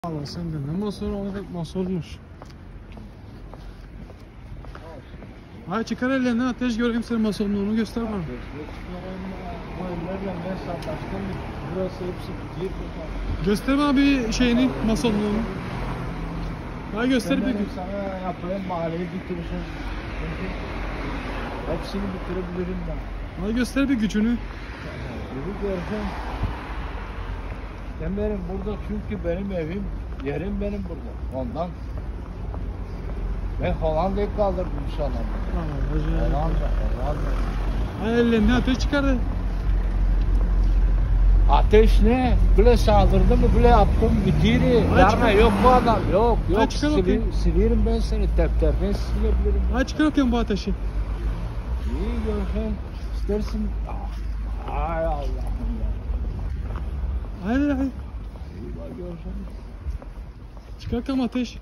Allah sen de ne masör olarak masörmüş. Hay çıkar ellerini ateş göreyim senin masörlüğünü göster bana. Bu ellerle ben sataştım. Burası hepsi bir. Göster bana bir şeyini masörlüğünü. Hay göster bir. Benim sana yapayım mahalleyi bitirirsin. Hepsini bitirebilirim ben. Hay göster bir gücünü. Yürü görsen. Sen benim burada çünkü benim evim, yerim benim burada. Ondan. Ben Hollanda'yı kaldırdım inşallah. Tamam hocam. Hollanda. Hay ellerini ateş çıkardı. Ateş ne? Böyle saldırdı mı böyle yaptım bitiri. Ay, Yarına çıkar. yok bu adam. Yok Ay, çıkar bakayım. Silirim ben seni tepterden silebilirim. Hay çıkar bakayım bu ateşi. İyi görsen istersin. Ay Allah'ım ya. Hay. İyi bak görsen. Çıkar bakayım ateş.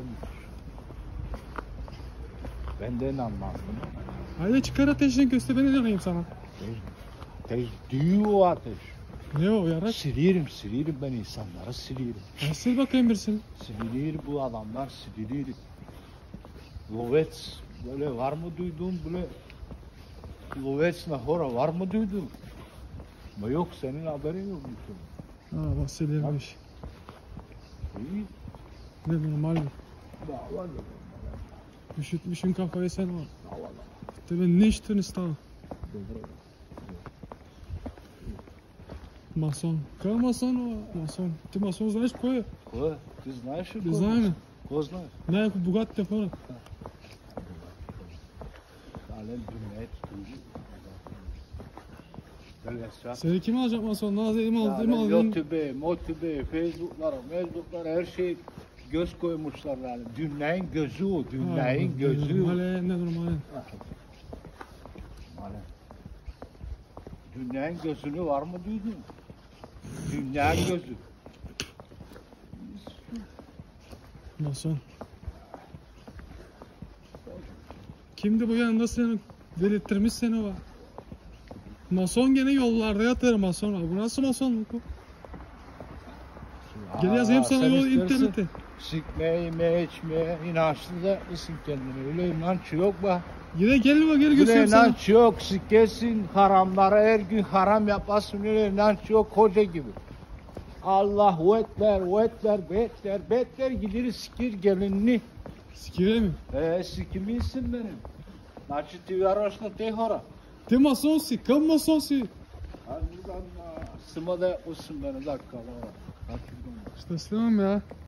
Benden anlattım. Haydi çıkar ateşini göster ben edeyim sana. Ateş diyor o ateş. Ne o yarak? Silirim ben insanları silirim. Hay sil bakayım birisini. Silinir bu adamlar silinir. Lovets böyle var mı duydun böyle Lovets nahora var mı duydun? Ama yok senin haberin yok musun? Ha bak silirmiş. İyi. Ne normal mi? Dava yok. Üşütmüşün kafayı sen var. Dava. Tabii ne içtin İstanbul? Mason. Kal mason o. Mason. Ty mason znaš ko je? Ko? Ti znaš Ti ko? znam. Ko znaš? Nekako bogat telefona. Alem dünyayı tutucu. Böyle esraf. Seni kim alacak mason? Nazım aldım aldım. YouTube, Motibe, Facebook'lar her şey göz koymuşlar yani. Dünyanın gözü o, dünyanın gözü. Normale ne normale. Dünyanın gözünü var mı duydun? Dünyanın gözü. Mason. Kimdi bu yanında seni delirttirmiş seni o? Mason gene yollarda yatar mason var. Bu nasıl masonluk bu? Gel yazayım sana yol internete. Sikmeye, yemeye, içmeye inançlı da mısın kendine? Öyle inanç yok be. Yine gel bak gel Öyle göstereyim sana. inanç yok. Sikkesin haramlara her gün haram yapasın. Öyle inanç yok hoca gibi. Allahu Ekber, betler gidir sikir gelinini. Sikire mi? Sikimisin benim. Znači ti vjerovaš na te hora? Te mason si, kam mason si? Hadi buradan sıma da olsun beni dakika. İşte istemem ya.